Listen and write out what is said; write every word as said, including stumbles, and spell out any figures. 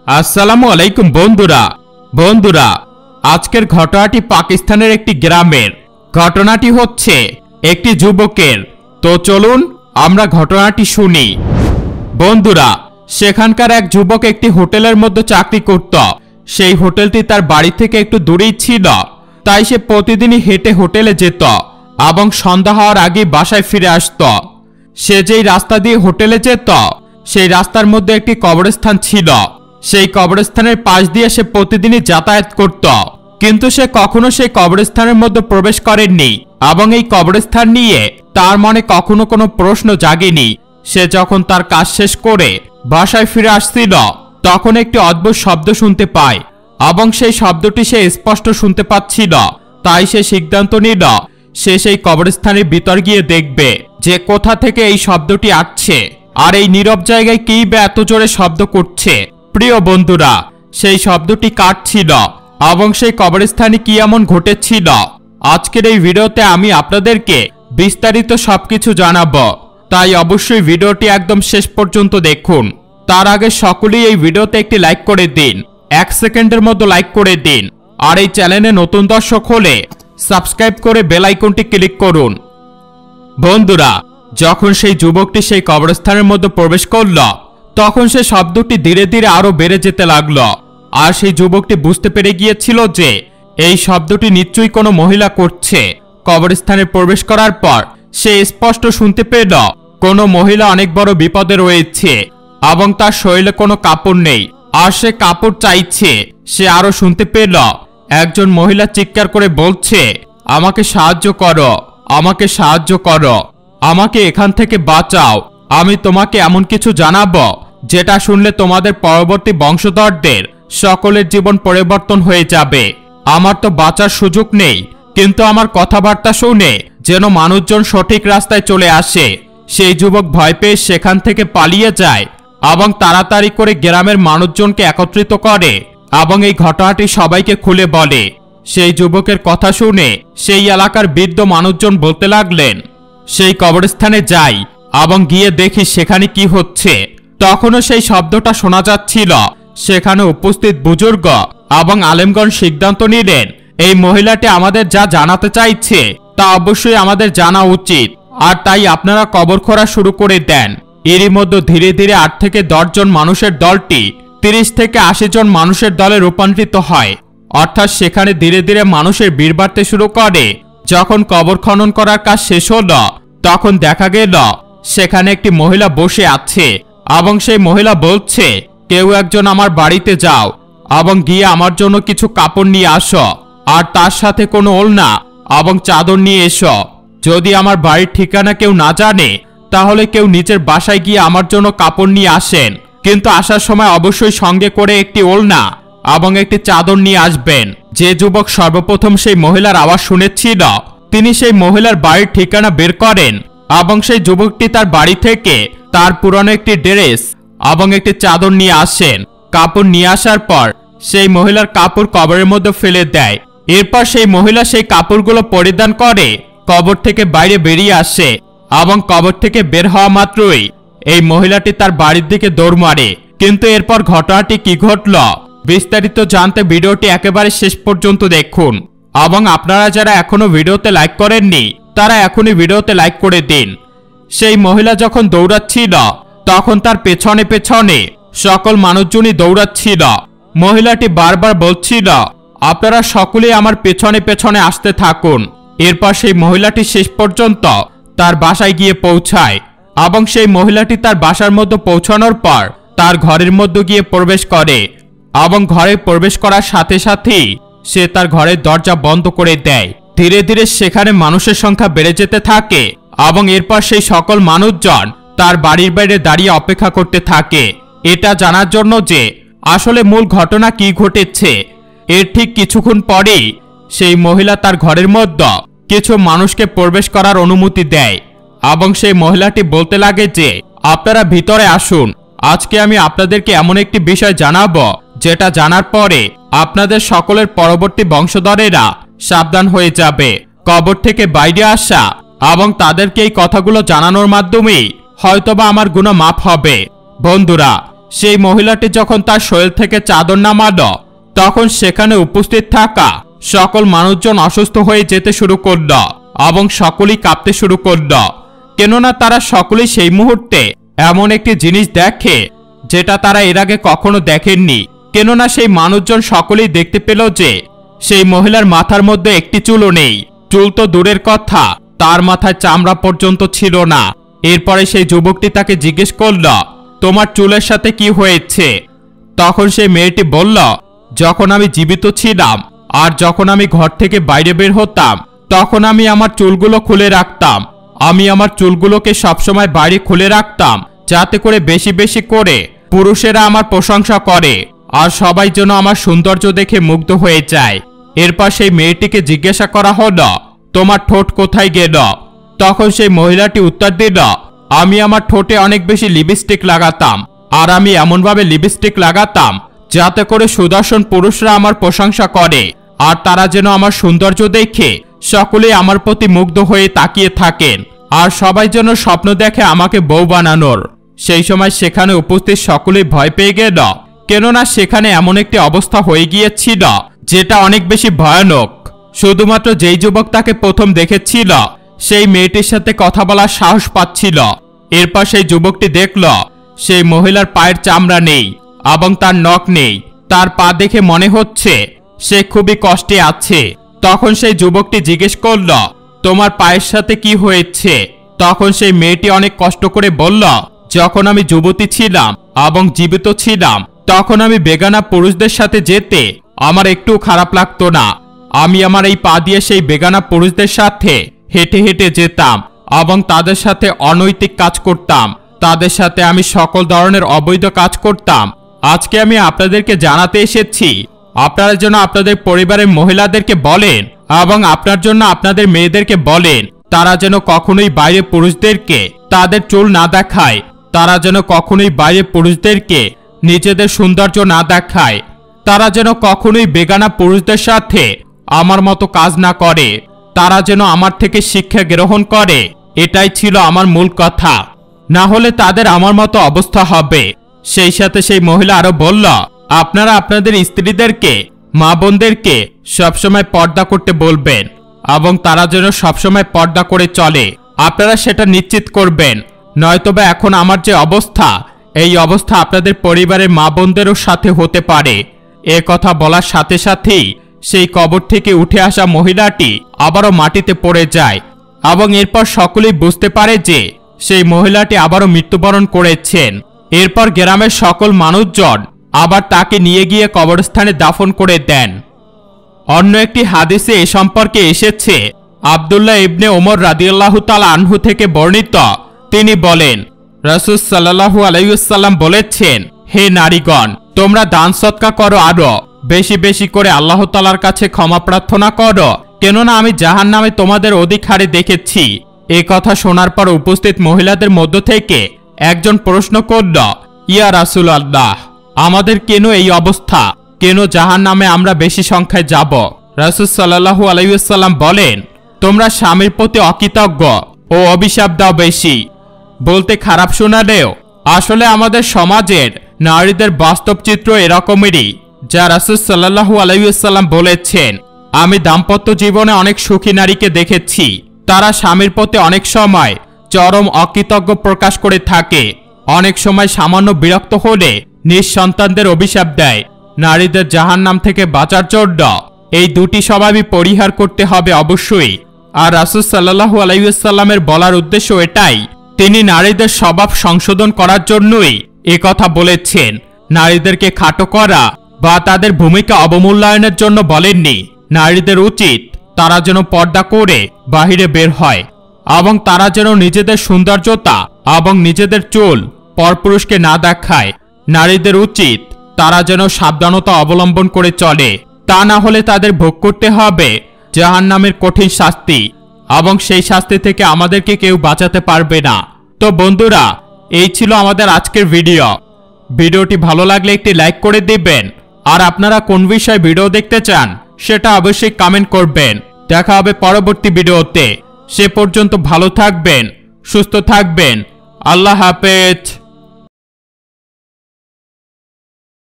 আসসালামু আলাইকুম বন্ধুরা বন্ধুরা আজকের ঘটনাটি পাকিস্তানের একটি গ্রামের। ঘটনাটি হচ্ছে একটি যুবকের। তো চলুন আমরা ঘটনাটি শুনি। বন্ধুরা, সেখানকার এক যুবক একটি হোটেলের মধ্যে চাকরি করত। সেই হোটেলটি তার বাড়ি থেকে একটু দূরেই ছিল, তাই সে প্রতিদিনই হেঁটে হোটেলে যেত এবং সন্ধ্যা হওয়ার আগেই বাসায় ফিরে আসত। সে যেই রাস্তা দিয়ে হোটেলে যেত সেই রাস্তার মধ্যে একটি কবরস্থান ছিল। সেই কবরস্থানের পাশ দিয়ে সে প্রতিদিনই যাতায়াত করত, কিন্তু সে কখনো সেই কবরস্থানের মধ্যে প্রবেশ করেননি এবং এই কবরস্থান নিয়ে তার মনে কখনো কোনো প্রশ্ন জাগেনি। সে যখন তার কাজ শেষ করে বাসায় ফিরে আসছিল তখন একটি অদ্ভুত শব্দ শুনতে পায় এবং সেই শব্দটি সে স্পষ্ট শুনতে পাচ্ছিল। তাই সে সিদ্ধান্ত নিল সে সেই কবরস্থানের ভিতর গিয়ে দেখবে যে কোথা থেকে এই শব্দটি আসছে আর এই নীরব জায়গায় কি বা এত জোরে শব্দ করছে। প্রিয় বন্ধুরা, সেই শব্দটি কার ছিল এবং সেই কবরস্থানে কি এমন ঘটেছিল, আজকের এই ভিডিওতে আমি আপনাদেরকে বিস্তারিত সবকিছু জানাবো। তাই অবশ্যই ভিডিওটি একদম শেষ পর্যন্ত দেখুন। তার আগে সকলেই এই ভিডিওতে একটি লাইক করে দিন, এক সেকেন্ডের মধ্যে লাইক করে দিন। আর এই চ্যানেলে নতুন দর্শক হলে সাবস্ক্রাইব করে বেল আইকনটি ক্লিক করুন। বন্ধুরা, যখন সেই যুবকটি সেই কবরস্থানের মধ্যে প্রবেশ করল তখন সে শব্দটি ধীরে ধীরে আরো বেড়ে যেতে লাগলো। আর সেই যুবকটি বুঝতে পেরে গিয়েছিল যে এই শব্দটি নিশ্চয়ই কোনো মহিলা করছে। কবরস্থানে প্রবেশ করার পর সে স্পষ্ট শুনতে পেল কোনো মহিলা অনেক বড় বিপদে রয়েছে এবং তার শরীরে কোনো কাপড় নেই আর সে কাপড় চাইছে। সে আরো শুনতে পেল একজন মহিলা চিৎকার করে বলছে, আমাকে সাহায্য করো, আমাকে সাহায্য করো, আমাকে এখান থেকে বাঁচাও। আমি তোমাকে এমন কিছু জানাবো যেটা শুনলে তোমাদের পরবর্তী বংশধরদের সকলের জীবন পরিবর্তন হয়ে যাবে। আমার তো বাঁচার সুযোগ নেই, কিন্তু আমার কথাবার্তা শুনে যেন মানুষজন সঠিক রাস্তায় চলে আসে। সেই যুবক ভয় পেয়ে সেখান থেকে পালিয়ে যায় এবং তাড়াতাড়ি করে গ্রামের মানুষজনকে একত্রিত করে এবং এই ঘটনাটি সবাইকে খুলে বলে। সেই যুবকের কথা শুনে সেই এলাকার বৃদ্ধ মানুষজন বলতে লাগলেন, সেই কবরস্থানে যাই এবং গিয়ে দেখি সেখানে কি হচ্ছে। তখনও সেই শব্দটা শোনা যাচ্ছিল। সেখানে উপস্থিত বুজুর্গ এবং আলেমগণ সিদ্ধান্ত নিলেন এই মহিলাটি আমাদের যা জানাতে চাইছে তা অবশ্যই আমাদের জানা উচিত। আর তাই আপনারা কবর খোঁড়া শুরু করে দেন। এরই মধ্যে ধীরে ধীরে আট থেকে দশ জন মানুষের দলটি তিরিশ থেকে আশি জন মানুষের দলে রূপান্তরিত হয়। অর্থাৎ সেখানে ধীরে ধীরে মানুষের ভিড় বাড়তে শুরু করে। যখন কবর খনন করার কাজ শেষ হলো তখন দেখা গেল সেখানে একটি মহিলা বসে আছে এবং সেই মহিলা বলছে, কেউ একজন আমার বাড়িতে যাও এবং গিয়ে আমার জন্য কিছু কাপড় নিয়ে আসো আর তার সাথে কোনো ওড়না এবং চাদর নিয়ে এসো। যদি আমার বাড়ির ঠিকানা কেউ না জানে তাহলে কেউ নিজের বাসায় গিয়ে আমার জন্য কাপড় নিয়ে আসেন, কিন্তু আসার সময় অবশ্যই সঙ্গে করে একটি ওড়না এবং একটি চাদর নিয়ে আসবেন। যে যুবক সর্বপ্রথম সেই মহিলার আওয়াজ শুনেছিল তিনি সেই মহিলার বাড়ির ঠিকানা বের করেন এবং সেই যুবকটি তার বাড়ি থেকে তার পুরনো একটি ড্রেস এবং একটি চাদর নিয়ে আসেন। কাপড় নিয়ে আসার পর সেই মহিলার কাপড় কবরের মধ্যে ফেলে দেয়। এরপর সেই মহিলা সেই কাপড়গুলো পরিধান করে কবর থেকে বাইরে বেরিয়ে আসে এবং কবর থেকে বের হওয়া মাত্রই এই মহিলাটি তার বাড়ির দিকে দৌড় মারে। কিন্তু এরপর ঘটনাটি কি ঘটল বিস্তারিত জানতে ভিডিওটি একেবারে শেষ পর্যন্ত দেখুন। এবং আপনারা যারা এখনো ভিডিওতে লাইক করেননি তারা এখনই ভিডিওতে লাইক করে দিন। সেই মহিলা যখন দৌড়াচ্ছিল তখন তার পেছনে পেছনে সকল মানুষজনই দৌড়াচ্ছিল। মহিলাটি বারবার বলছিল, আপনারা সকলেই আমার পেছনে পেছনে আসতে থাকুন। এরপর সেই মহিলাটি শেষ পর্যন্ত তার বাসায় গিয়ে পৌঁছায় এবং সেই মহিলাটি তার বাসার মধ্যে পৌঁছানোর পর তার ঘরের মধ্যে গিয়ে প্রবেশ করে এবং ঘরে প্রবেশ করার সাথে সাথেই সে তার ঘরের দরজা বন্ধ করে দেয়। ধীরে ধীরে সেখানে মানুষের সংখ্যা বেড়ে যেতে থাকে এবং এরপর সেই সকল মানুষজন তার বাড়ির বাইরে দাঁড়িয়ে অপেক্ষা করতে থাকে এটা জানার জন্য যে আসলে মূল ঘটনা কি ঘটেছে। এর ঠিক কিছুক্ষণ পরেই সেই মহিলা তার ঘরের মধ্যে কিছু মানুষকে প্রবেশ করার অনুমতি দেয় এবং সেই মহিলাটি বলতে লাগে যে আপনারা ভিতরে আসুন, আজকে আমি আপনাদেরকে এমন একটি বিষয় জানাবো যেটা জানার পরে আপনাদের সকলের পরবর্তী বংশধরেরা সাবধান হয়ে যাবে। কবর থেকে বাইরে আসা এবং তাদেরকে এই কথাগুলো জানানোর মাধ্যমেই হয়তোবা আমার গুনাহ মাফ হবে। বন্ধুরা, সেই মহিলাটি যখন তার শরীর থেকে চাদর নামালো তখন সেখানে উপস্থিত থাকা সকল মানুষজন অসুস্থ হয়ে যেতে শুরু করল এবং সকলেই কাঁপতে শুরু করল, কেননা তারা সকলেই সেই মুহূর্তে এমন একটি জিনিস দেখে যেটা তারা এর আগে কখনো দেখেননি। কেননা সেই মানুষজন সকলেই দেখতে পেল যে সেই মহিলার মাথার মধ্যে একটি চুলও নেই, চুল তো দূরের কথা, তার মাথায় চামড়া পর্যন্ত ছিল না। এরপরে সেই যুবকটি তাকে জিজ্ঞেস করল, তোমার চুলের সাথে কি হয়েছে? তখন সেই মেয়েটি বলল, যখন আমি জীবিত ছিলাম আর যখন আমি ঘর থেকে বাইরে বের হতাম তখন আমি আমার চুলগুলো খুলে রাখতাম। আমি আমার চুলগুলোকে সবসময় বাইরে খুলে রাখতাম যাতে করে বেশি বেশি করে পুরুষেরা আমার প্রশংসা করে আর সবাই যেন আমার সৌন্দর্য দেখে মুগ্ধ হয়ে যায়। এরপর সেই মেয়েটিকে জিজ্ঞাসা করা হলো, তোমার ঠোঁট কোথায় গেল? তখন সেই মহিলাটি উত্তর দিল, আমি আমার ঠোঁটে অনেক বেশি লিপস্টিক লাগাতাম আর আমি এমনভাবে লিপস্টিক লাগাতাম যাতে করে সুদর্শন পুরুষরা আমার প্রশংসা করে আর তারা যেন আমার সৌন্দর্য দেখে সকলেই আমার প্রতি মুগ্ধ হয়ে তাকিয়ে থাকেন আর সবাই যেন স্বপ্ন দেখে আমাকে বউ বানানোর। সেই সময় সেখানে উপস্থিত সকলেই ভয় পেয়ে গেল, কেননা সেখানে এমন একটি অবস্থা হয়ে গিয়েছিল যেটা অনেক বেশি ভয়ানক। শুধুমাত্র যেই যুবক তাকে প্রথম দেখেছিল সেই মেয়েটির সাথে কথা বলার সাহস পাচ্ছিল। এরপর সেই যুবকটি দেখল সেই মহিলার পায়ের চামড়া নেই এবং তার নখ নেই, তার পা দেখে মনে হচ্ছে সে খুবই কষ্টে আছে। তখন সেই যুবকটি জিজ্ঞেস করল, তোমার পায়ের সাথে কি হয়েছে? তখন সেই মেয়েটি অনেক কষ্ট করে বলল, যখন আমি যুবতী ছিলাম এবং জীবিত ছিলাম তখন আমি বেগানা পুরুষদের সাথে যেতে আমার একটু খারাপ লাগতো না। আমি আমার এই পা দিয়ে সেই বেগানা পুরুষদের সাথে হেঁটে হেঁটে যেতাম এবং তাদের সাথে অনৈতিক কাজ করতাম, তাদের সাথে আমি সকল ধরনের অবৈধ কাজ করতাম। আজকে আমি আপনাদেরকে জানাতে এসেছি আপনারা যেন আপনাদের পরিবারের মহিলাদেরকে বলেন এবং আপনার জন্য আপনাদের মেয়েদেরকে বলেন তারা যেন কখনোই বাইরে পুরুষদেরকে তাদের চুল না দেখায়, তারা যেন কখনোই বাইরে পুরুষদেরকে নিজেদের সৌন্দর্য না দেখায়, তারা যেন কখনোই বেগানা পুরুষদের সাথে আমার মতো কাজ না করে, তারা যেন আমার থেকে শিক্ষা গ্রহণ করে। এটাই ছিল আমার মূল কথা, না হলে তাদের আমার মতো অবস্থা হবে। সেই সাথে সেই মহিলা আরো বলল, আপনারা আপনাদের স্ত্রীদেরকে মা বোনদেরকে সবসময় পর্দা করতে বলবেন এবং তারা যেন সবসময় পর্দা করে চলে, আপনারা সেটা নিশ্চিত করবেন। নয়তোবা এখন আমার যে অবস্থা এই অবস্থা আপনাদের পরিবারের মা বোনদেরও সাথে হতে পারে। এ কথা বলার সাথে সাথেই সেই কবর থেকে উঠে আসা মহিলাটি আবারও মাটিতে পড়ে যায় এবং এরপর সকলেই বুঝতে পারে যে সেই মহিলাটি আবারও মৃত্যুবরণ করেছেন। এরপর গ্রামের সকল মানুষজন আবার তাকে নিয়ে গিয়ে কবরস্থানে দাফন করে দেন। অন্য একটি হাদিসে এ সম্পর্কে এসেছে, আব্দুল্লাহ ইবনে ওমর রাদিয়াল্লাহু তাআলা আনহু থেকে বর্ণিত, তিনি বলেন, রাসূল সাল্লাল্লাহু আলাইহি ওয়াসাল্লাম বলেছেন, হে নারীগণ, তোমরা দান সদকা করো, আরো বেশি বেশি করে আল্লাহ তাআলার কাছে ক্ষমা প্রার্থনা করো, কেননা আমি জাহান্নামে তোমাদের অধিক হারে দেখেছি। এ কথা শোনার পর উপস্থিত মহিলাদের মধ্য থেকে একজন প্রশ্ন করল, ইয়া রাসূলুল্লাহ, আমাদের কেন এই অবস্থা, কেন জাহান্নামে আমরা বেশি সংখ্যায় যাব? রাসূল সাল্লাল্লাহু আলাইহি ওয়াসাল্লাম বলেন, তোমরা স্বামীর প্রতি অকৃতজ্ঞ ও অভিশাপ দাও বেশি। বলতে খারাপ শোনালেও আসলে আমাদের সমাজের নারীদের বাস্তব চিত্র এরকমেরই, যা রাসূল সাল্লাল্লাহু আলাইহি ওয়াসাল্লাম বলেছেন। আমি দাম্পত্য জীবনে অনেক সুখী নারীকে দেখেছি, তারা স্বামীর প্রতি অনেক সময় চরম অকৃতজ্ঞ প্রকাশ করে থাকে, অনেক সময় সামান্য বিরক্ত হলে নিঃসন্তানদের অভিশাপ দেয়। নারীদের জাহান্নাম থেকে বাঁচার জন্য এই দুটি স্বভাবই পরিহার করতে হবে অবশ্যই। আর রাসূল সাল্লাল্লাহু আলাইহি ওয়াসাল্লামের বলার উদ্দেশ্য এটাই, তিনি নারীদের স্বভাব সংশোধন করার জন্যই এ কথা বলেছেন। নারীদেরকে খাটো করা বা তাদের ভূমিকা অবমূল্যায়নের জন্য বলেননি। নারীদের উচিত তারা যেন পর্দা করে বাহিরে বের হয় এবং তারা যেন নিজেদের সৌন্দর্যতা এবং নিজেদের চুল পরপুরুষকে না দেখায়। নারীদের উচিত তারা যেন সাবধানতা অবলম্বন করে চলে, তা না হলে তাদের ভোগ করতে হবে জাহান্নামের কঠিন শাস্তি এবং সেই শাস্তি থেকে আমাদেরকে কেউ বাঁচাতে পারবে না। তো বন্ধুরা, এই ছিল আমাদের আজকের ভিডিও। ভিডিওটি ভালো লাগলে একটি লাইক করে দিবেন আর আপনারা কোন বিষয়ে ভিডিও দেখতে চান সেটা অবশ্যই কমেন্ট করবেন। দেখা হবে পরবর্তী ভিডিওতে। সে পর্যন্ত ভালো থাকবেন, সুস্থ থাকবেন। আল্লাহ হাফেজ।